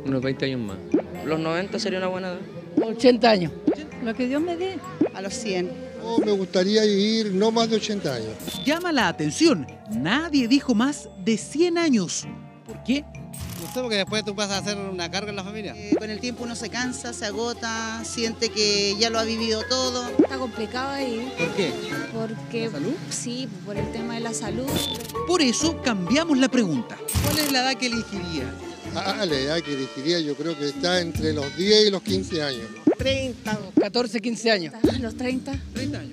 Unos 20 años más. Los 90 sería una buena edad. 80 años. Lo que Dios me dé. A los 100. Me gustaría vivir no más de 80 años. Llama la atención, nadie dijo más de 100 años. ¿Por qué? No sé, porque después tú vas a hacer una carga en la familia. Con el tiempo uno se cansa, se agota, siente que ya lo ha vivido todo. Está complicado ahí. ¿Por qué? Porque, ¿La salud? Sí, por el tema de la salud. Por eso cambiamos la pregunta. ¿Cuál es la edad que elegiría? La edad que elegiría yo creo que está entre los 10 y los 15 años. 30, 14, 15 años. Los 30. 30 años.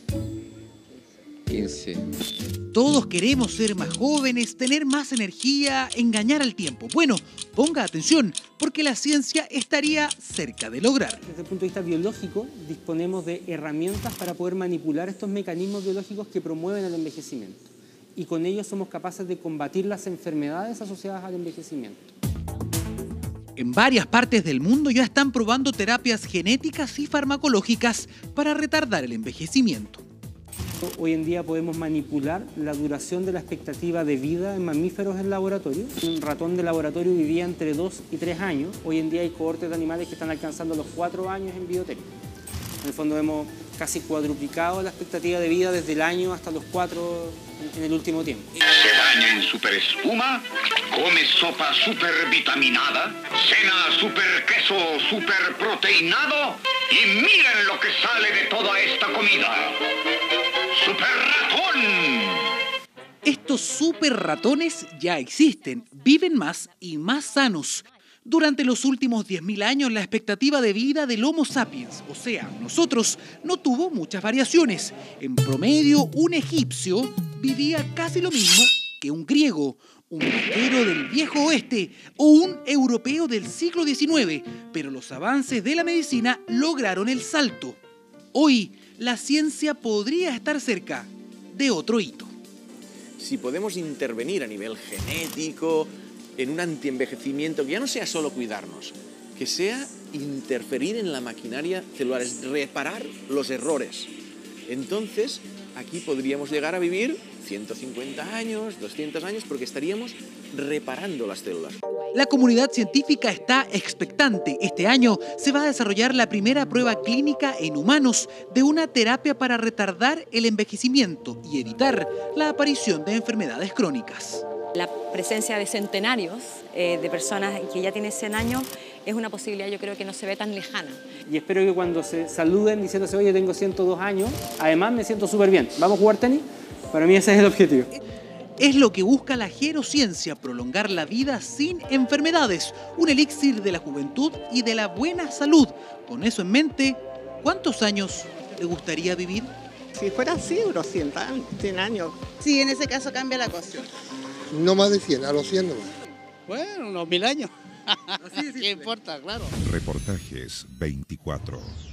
15. Todos queremos ser más jóvenes, tener más energía, engañar al tiempo. Bueno, ponga atención, porque la ciencia estaría cerca de lograrlo. Desde el punto de vista biológico, disponemos de herramientas para poder manipular estos mecanismos biológicos que promueven el envejecimiento. Y con ellos somos capaces de combatir las enfermedades asociadas al envejecimiento. En varias partes del mundo ya están probando terapias genéticas y farmacológicas para retardar el envejecimiento. Hoy en día podemos manipular la duración de la expectativa de vida en mamíferos en laboratorio. Un ratón de laboratorio vivía entre 2 y 3 años. Hoy en día hay cohortes de animales que están alcanzando los 4 años en biotécnica. En el fondo hemos casi cuadruplicado la expectativa de vida desde el año hasta los 4 en el último tiempo. Se baña en super espuma, come sopa super vitaminada, cena super queso super proteinado y miren lo que sale de toda esta comida. ¡Super ratón! Estos super ratones ya existen, viven más y más sanos. Durante los últimos 10.000 años, la expectativa de vida del Homo sapiens, o sea, nosotros, no tuvo muchas variaciones. En promedio, un egipcio vivía casi lo mismo que un griego, un vaquero del viejo oeste o un europeo del siglo XIX, pero los avances de la medicina lograron el salto. Hoy, la ciencia podría estar cerca de otro hito. Si podemos intervenir a nivel genético, en un antienvejecimiento, que ya no sea solo cuidarnos, que sea interferir en la maquinaria celular, es reparar los errores. Entonces, aquí podríamos llegar a vivir 150 años, 200 años, porque estaríamos reparando las células. La comunidad científica está expectante. Este año se va a desarrollar la primera prueba clínica en humanos de una terapia para retardar el envejecimiento y evitar la aparición de enfermedades crónicas. La presencia de centenarios, de personas que ya tienen 100 años, es una posibilidad, yo creo, que no se ve tan lejana. Y espero que cuando se saluden diciéndose, oye, tengo 102 años, además me siento súper bien. ¿Vamos a jugar tenis? Para mí ese es el objetivo. Es lo que busca la gerociencia, prolongar la vida sin enfermedades, un elixir de la juventud y de la buena salud. Con eso en mente, ¿cuántos años le gustaría vivir? Si fuera así, unos 100 años. Sí, en ese caso cambia la cosa. No más de 100, a los 100 nomás. Bueno, unos 1000 años. ¿Qué importa? Claro. Reportajes 24.